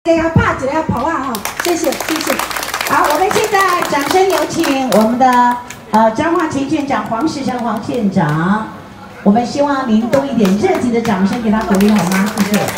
给他拍一个捧啊！哈，谢谢谢谢。好，我们现在掌声有请我们的彰化前县长黄世成黄县长。我们希望您多一点热情的掌声给他鼓励，好吗？谢谢。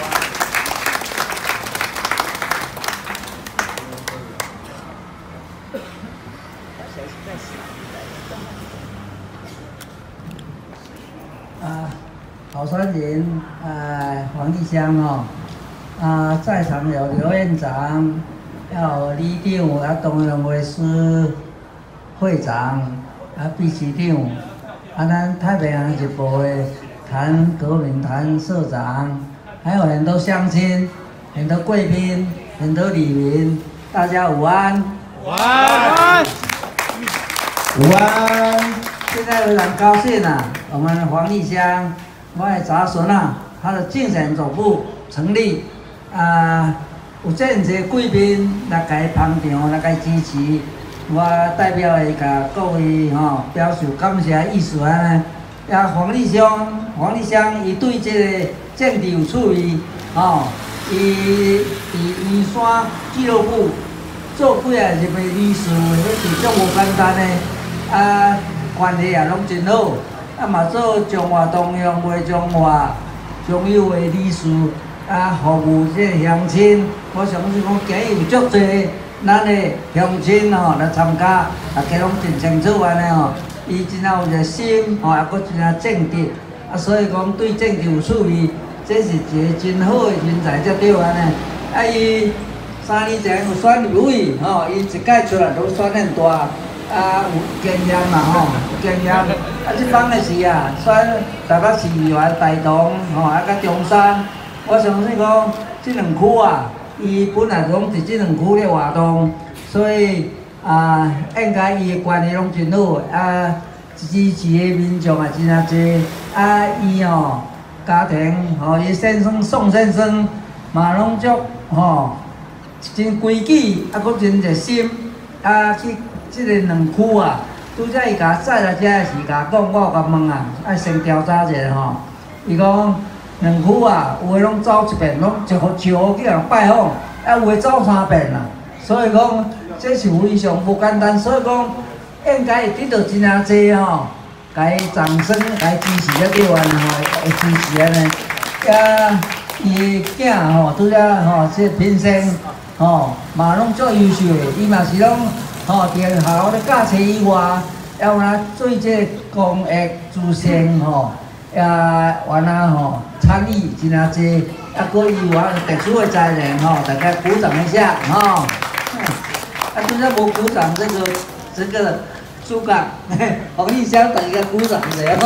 好山人黄立香哦，在场有刘院长，有李长，东荣会师会长，秘书长，咱太平洋日报的谭革命谭社长，还有很多乡亲、很多贵宾、很多里民，大家午安。午安。午安。现在非常高兴啊，我们黄立香。我的查孙啊，他的竞选总部成立，有这么多贵宾来甲伊捧场，来甲伊支持，我代表的甲各位表示感谢意思安尼。黄立香，伊对这个政治有趣味，伊伫圆山俱乐部做几啊日的理事，迄是足无简单的，关系也拢真好。嘛做中华东洋袂中华中友的理事，服务这个乡亲。我相信讲今日有足侪咱的乡亲来参加，大家拢真清楚安尼伊真有一个心也佫真正直，所以讲对政治有趣味，这是一个真好的人才才对安尼。伊3年前有选立委，伊一届出来都选很大。有经验嘛有经验。即帮的是选台北市议员台东甲中山。我相信讲即两区伊本来讲伫即两区咧活动，所以应该伊的关系拢真好。支持的民众也真侪。伊家庭伊先生宋先生嘛拢足真规矩，佫真热心去。即个两区拄则伊甲载来遮是甲讲，我甲问爱先调查一下伊讲两区有诶拢走一遍，拢一号去人拜访，有诶走3遍啦。所以讲，这是非常无简单。所以讲，应该会得到真侪甲伊掌声，甲伊支持才对安会支持安尼。伊诶囝拄则即品生嘛拢足优秀诶，伊嘛是拢。伫学校咧教册以外，还有做这公益慈善也原参与真侪，佫以外特殊的才能大家鼓掌一下拄则无鼓掌这个主角黄立香，大家鼓掌一下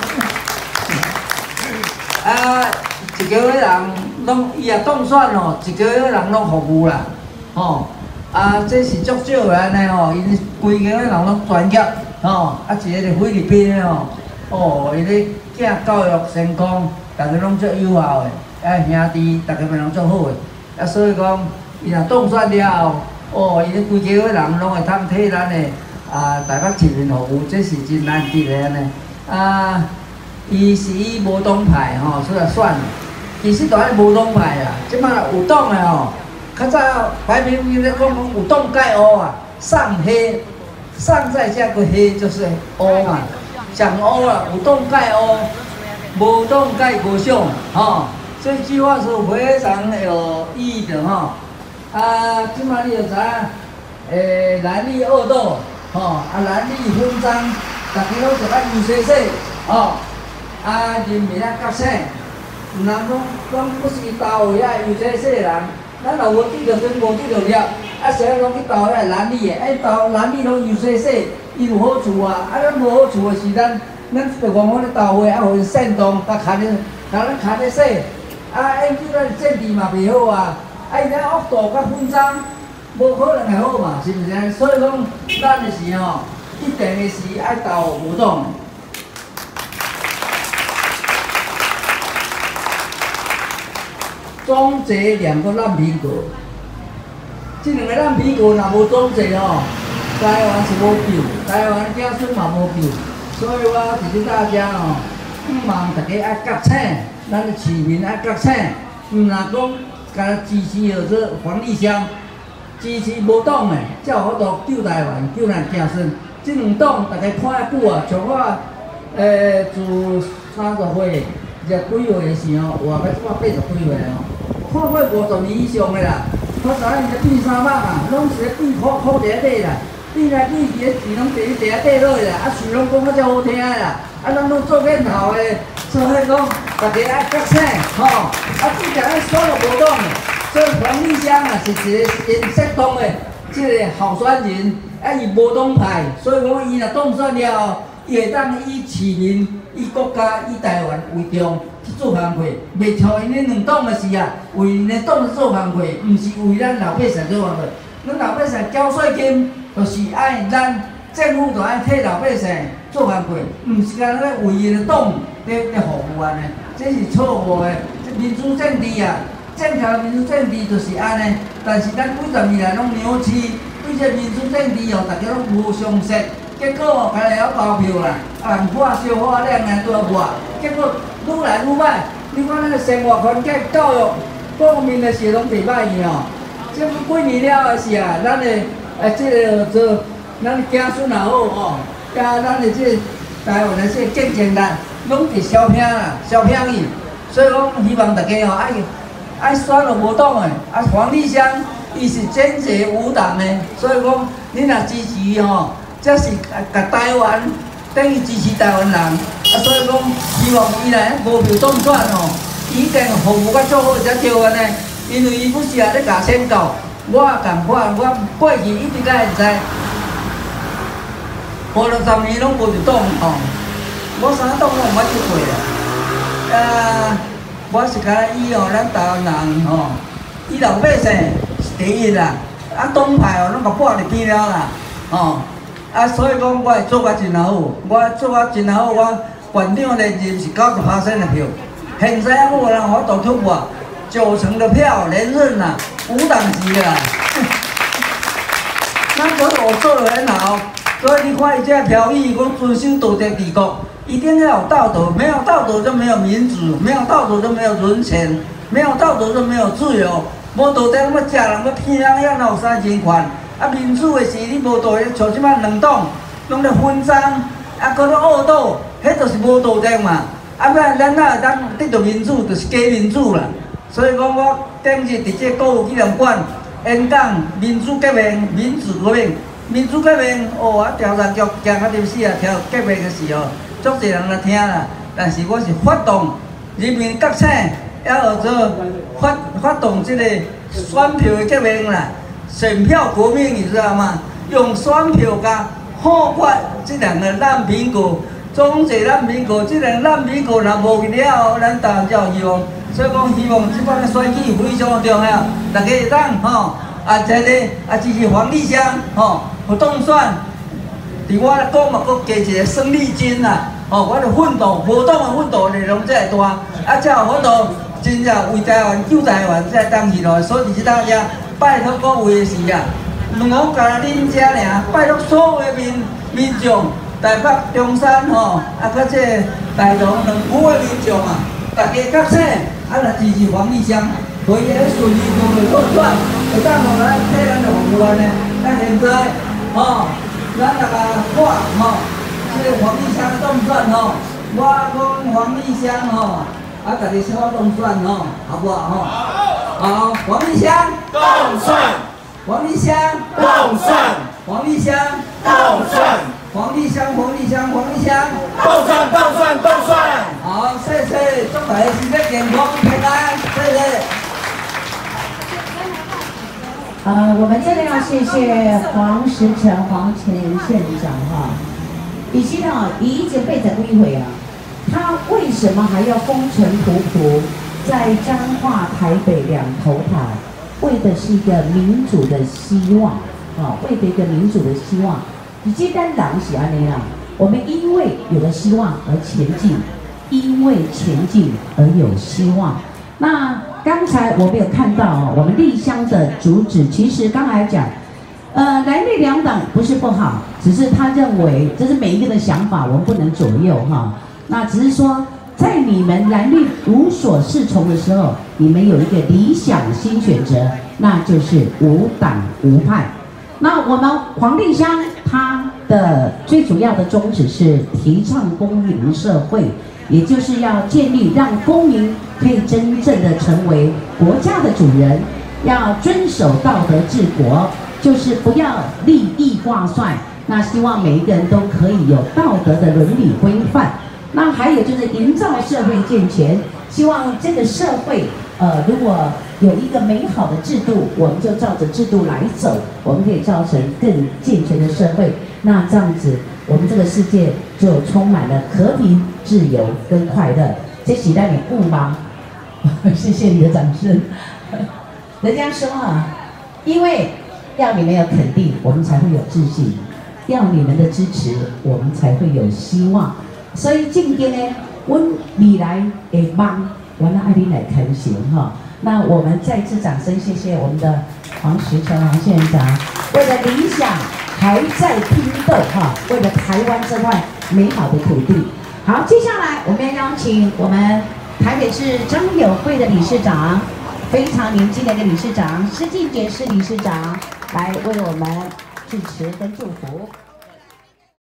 一个月人拢伊也当选一个月人拢服务啦这是足少个安尼因规个人拢专业一个是菲律宾的伊咧囝教育成功，大家拢足友好的，兄弟大家咪拢足好的，所以讲伊若当选了后，伊咧规个人拢会通替咱的台北市民服务，这是真难得的安尼。伊是以无党派出来选，其实都爱无党派啦，即摆有党的较早白皮肤咧讲有党盖乌上黑，上在下个黑就是乌嘛，讲乌有党盖乌，无党盖无相这句话是非常有意义的即摆你就知影，蓝绿恶斗蓝绿分赃，大家拢是爱有说说人民觉醒，唔通讲不是投位有说说人。咱若无对着真，无对着了，谁拢去投遐蓝绿的？投蓝绿拢有说说，伊有好处咱无好处的是咱着讲我咧投话，互因煽动，甲咱牵咧说，因即咱政治嘛袂好因遐恶斗甲分赃，无可能会好嘛，是毋是？所以讲，咱的是一定的是爱投无党。总济2个烂苹果，这2个烂苹果若无总济台湾是无救，台湾子孙嘛无救，所以我提醒大家希望大家爱觉醒，咱的市民爱觉醒，毋若讲甲支持号做黄立香，支持无党的，才有法度救台湾、救咱子孙。这两党大家看久啊，像我自30岁、20几岁的时候，活到即摆80几岁哦，看过50年以上的啦。我知影伊咧变300啊，拢是咧变苦地底啦，变来变去，钱拢伫地底落去啦，啊树拢讲较好听的啦，啊咱拢做领头的，所以讲大家爱觉醒吼，啊只只爱选了无党的，所以黄立香啊是一个因适当的即个候选人，啊伊无党派，所以讲伊若当选了后，伊会当以市民、以国家、以台湾为重。去做工课，袂像因咧两党的事啊，为因咧党做工课，毋是为咱老百姓做工课。咱老百姓缴税金，就是爱咱政府就爱替老百姓做工课，毋是干咧为因咧党咧服务安尼，这是错误的。这民主政治啊，正确民主政治就是安尼，但是咱几十年来拢扭曲，对这民主政治哦，大家拢无相识。结果哦，家己晓投票啦，红花烧花亮啊多热，结果愈来愈歹。你看咱个生活环境、教育各方面的事拢袂歹去哦。这几年了的是啊，咱的即个做咱的子孙也好哦，加咱的这台湾的这竞争力拢伫消拼啦，消拼去。所以讲，希望大家哦爱选了无党的，啊黄立香伊是坚决无党的，所以讲你若支持吼。这是甲台湾等于支持台湾人，啊，所以讲希望伊来无票当选哦，一定服务较足好才对安尼。因为伊不是也咧教宣教，我也共款，我过去一直甲会知，50年拢无入党吼，我啥党拢毋捌去过啦。我是甲以后咱台湾人吼，以老百姓是第一啦，啊党派哦拢甲拨入边了啦，吼。啊，所以讲我会做啊真好，我做啊真好，我县长连任是90%的票，现在还无人法度突破90%的票连任啦，无党籍啦。咱我做得很好，所以你看伊这条语讲遵守道德治国，一定要有道德，没有道德就没有民主，没有道德就没有人权，没有道德就没有自由，无道德要食人要骗人，遐哪有啥人权？啊，民主的时你无道德，像即摆两党拢咧分赃，啊，搁咧恶斗，迄就是无道德嘛。啊，不然咱哪会当得到民主，就是假民主啦。所以讲，我顶日伫这国父纪念馆演讲民主革命、民主革命、民主革命。哦，啊，调查局行啊入死啊，调革命的时候，足侪人来听啦。但是我是发动人民觉醒，还有做发动这个选票的革命啦。选票革命，你知道吗？用选票甲破坏这两个烂苹果，终结烂苹果。这两个烂苹果若无去了，咱台湾才有希望。所以讲，希望这摆的选举非常重要，大家会当吼在咧支持黄立香吼，有当选。伫我来讲嘛，佫加一个胜利金啦，吼，我的奋斗，无党的奋斗力量才会大，才有法度真正为台湾救台湾，才会当起来。所以伫大家。拜托各位的是啊，两公家恁遮尔，拜托所有的民众，台北、中山吼，搁这台中两区的民众啊，大家觉醒，来支持黄立香，可以咧顺利做当选，会当互咱替咱的服务安尼。咱现在吼，咱大家看吼，这个黄立香当选吼，我讲黄立香吼，大家小当选吼，好不好吼？好，黄立香当选，黄立香当选，黄立香当选，黄立香当选。好，谢谢，祝大家身体健康平安，谢谢。 我们真的要谢谢黄时成黄前县长哈，以前已经被整过一回啊，他为什么还要风尘仆仆？在彰化、台北两头跑，为的是一个民主的希望，为的一个民主的希望。以及咱人是安尼啦，我们因为有了希望而前进，因为前进而有希望。那刚才我们有看到我们立香的主旨，其实刚才讲，蓝绿两党不是不好，只是他认为这是每一个人的想法，我们不能左右哈。那只是说。 在你们蓝绿无所适从的时候，你们有一个理想新选择，那就是无党无派。那我们黄丽香它的最主要的宗旨是提倡公民社会，也就是要建立让公民可以真正的成为国家的主人，要遵守道德治国，就是不要利益挂帅。那希望每一个人都可以有道德的伦理规范。那还有就是营造社会健全，希望这个社会，如果有一个美好的制度，我们就照着制度来走，我们可以造成更健全的社会。那这样子，我们这个世界就充满了和平、自由跟快乐。这期待你顾吗？谢谢你的掌声。人家说啊，因为要你们有肯定，我们才会有自信；要你们的支持，我们才会有希望。所以今天呢，我未来会帮我那爱你来开行哈。那我们再次掌声谢谢我们的黄石成黄县长，为了理想还在拼斗哈，为了台湾这块美好的土地。好，接下来我们要邀请我们台北市张友会的理事长，非常年轻的一个理事长施静杰施理事长来为我们致辞跟祝福。